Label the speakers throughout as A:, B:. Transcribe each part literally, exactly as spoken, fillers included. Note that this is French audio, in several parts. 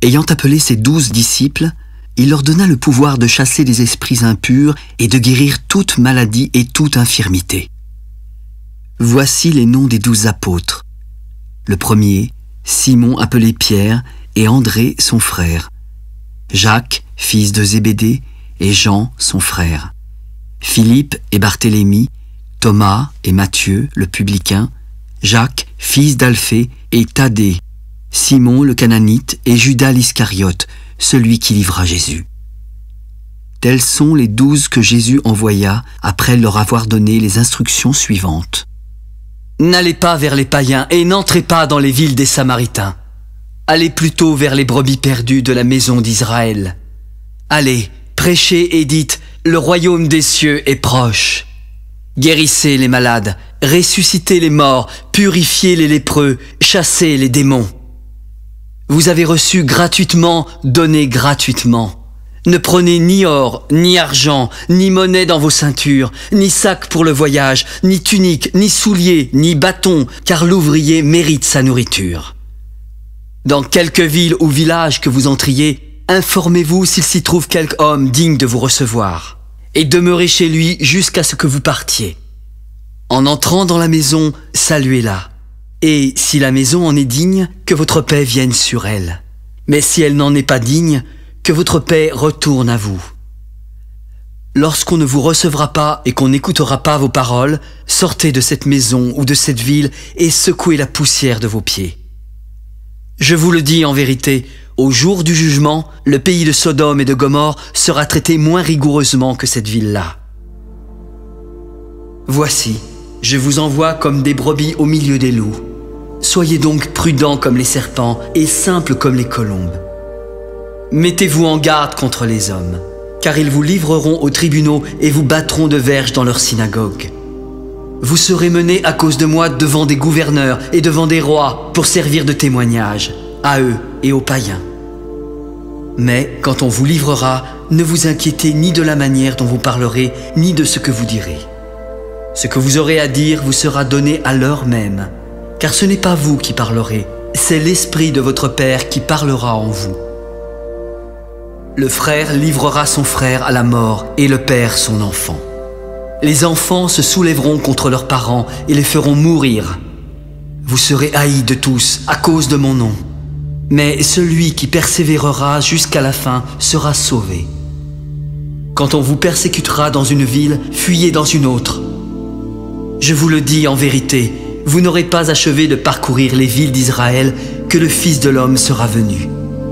A: ayant appelé ses douze disciples, il leur donna le pouvoir de chasser des esprits impurs et de guérir toute maladie et toute infirmité. Voici les noms des douze apôtres. Le premier, Simon appelé Pierre, et André son frère. Jacques, fils de Zébédée, et Jean son frère. Philippe et Barthélemy, Thomas et Matthieu le publicain, Jacques, fils d'Alphée, et Thaddée, Simon le Cananite et Judas l'Iscariote, celui qui livra Jésus. Tels sont les douze que Jésus envoya après leur avoir donné les instructions suivantes. N'allez pas vers les païens et n'entrez pas dans les villes des Samaritains. Allez plutôt vers les brebis perdues de la maison d'Israël. Allez, prêchez et dites, le royaume des cieux est proche. Guérissez les malades, ressuscitez les morts, purifiez les lépreux, chassez les démons. Vous avez reçu gratuitement, donnez gratuitement. Ne prenez ni or, ni argent, ni monnaie dans vos ceintures, ni sac pour le voyage, ni tunique, ni souliers, ni bâton, car l'ouvrier mérite sa nourriture. Dans quelque ville ou village que vous entriez, informez-vous s'il s'y trouve quelque homme digne de vous recevoir, et demeurez chez lui jusqu'à ce que vous partiez. En entrant dans la maison, saluez-la. Et si la maison en est digne, que votre paix vienne sur elle. Mais si elle n'en est pas digne, que votre paix retourne à vous. Lorsqu'on ne vous recevra pas et qu'on n'écoutera pas vos paroles, sortez de cette maison ou de cette ville et secouez la poussière de vos pieds. Je vous le dis en vérité, au jour du jugement, le pays de Sodome et de Gomorrhe sera traité moins rigoureusement que cette ville-là. Voici, je vous envoie comme des brebis au milieu des loups. Soyez donc prudents comme les serpents et simples comme les colombes. Mettez-vous en garde contre les hommes, car ils vous livreront aux tribunaux et vous battront de verges dans leurs synagogues. Vous serez menés à cause de moi devant des gouverneurs et devant des rois pour servir de témoignage, à eux et aux païens. Mais quand on vous livrera, ne vous inquiétez ni de la manière dont vous parlerez, ni de ce que vous direz. Ce que vous aurez à dire vous sera donné à l'heure même, car ce n'est pas vous qui parlerez, c'est l'Esprit de votre Père qui parlera en vous. Le frère livrera son frère à la mort et le père son enfant. Les enfants se soulèveront contre leurs parents et les feront mourir. Vous serez haïs de tous à cause de mon nom. Mais celui qui persévérera jusqu'à la fin sera sauvé. Quand on vous persécutera dans une ville, fuyez dans une autre. Je vous le dis en vérité, vous n'aurez pas achevé de parcourir les villes d'Israël que le Fils de l'homme sera venu.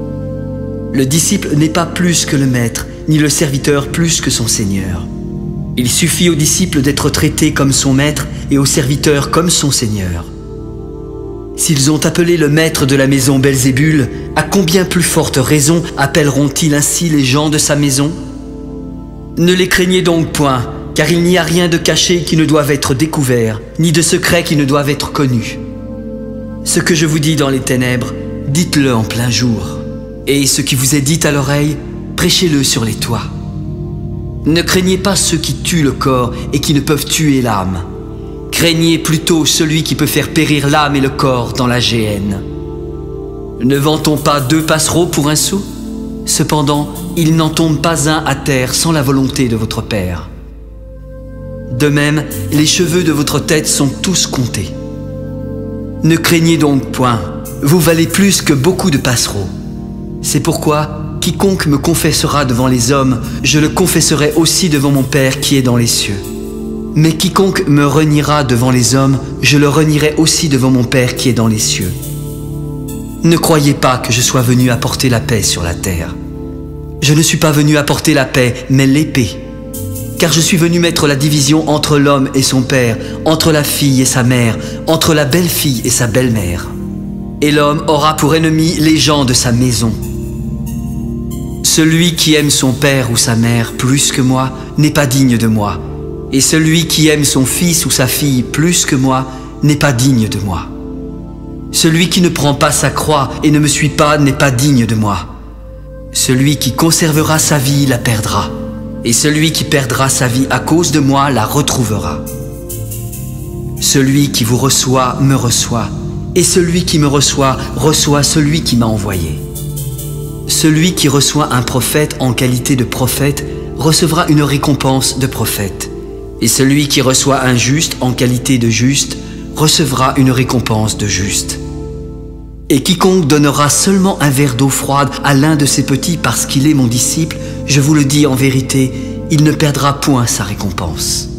A: Le disciple n'est pas plus que le maître, ni le serviteur plus que son Seigneur. Il suffit au disciple d'être traité comme son maître et au serviteur comme son Seigneur. S'ils ont appelé le maître de la maison Belzébul, à combien plus forte raison appelleront-ils ainsi les gens de sa maison? Ne les craignez donc point, car il n'y a rien de caché qui ne doive être découvert, ni de secret qui ne doive être connu. Ce que je vous dis dans les ténèbres, dites-le en plein jour. Et ce qui vous est dit à l'oreille, prêchez-le sur les toits. Ne craignez pas ceux qui tuent le corps et qui ne peuvent tuer l'âme. Craignez plutôt celui qui peut faire périr l'âme et le corps dans la géhenne. Ne vend-on pas deux passereaux pour un sou? Cependant, il n'en tombe pas un à terre sans la volonté de votre Père. De même, les cheveux de votre tête sont tous comptés. Ne craignez donc point, vous valez plus que beaucoup de passereaux. C'est pourquoi, quiconque me confessera devant les hommes, je le confesserai aussi devant mon Père qui est dans les cieux. Mais quiconque me reniera devant les hommes, je le renierai aussi devant mon Père qui est dans les cieux. Ne croyez pas que je sois venu apporter la paix sur la terre. Je ne suis pas venu apporter la paix, mais l'épée. Car je suis venu mettre la division entre l'homme et son père, entre la fille et sa mère, entre la belle-fille et sa belle-mère. Et l'homme aura pour ennemi les gens de sa maison. Celui qui aime son père ou sa mère plus que moi n'est pas digne de moi. Et celui qui aime son fils ou sa fille plus que moi n'est pas digne de moi. Celui qui ne prend pas sa croix et ne me suit pas n'est pas digne de moi. Celui qui conservera sa vie la perdra. Et celui qui perdra sa vie à cause de moi la retrouvera. Celui qui vous reçoit me reçoit. Et celui qui me reçoit reçoit celui qui m'a envoyé. celui qui reçoit un prophète en qualité de prophète recevra une récompense de prophète, et celui qui reçoit un juste en qualité de juste recevra une récompense de juste. Et quiconque donnera seulement un verre d'eau froide à l'un de ses petits parce qu'il est mon disciple, je vous le dis en vérité, il ne perdra point sa récompense.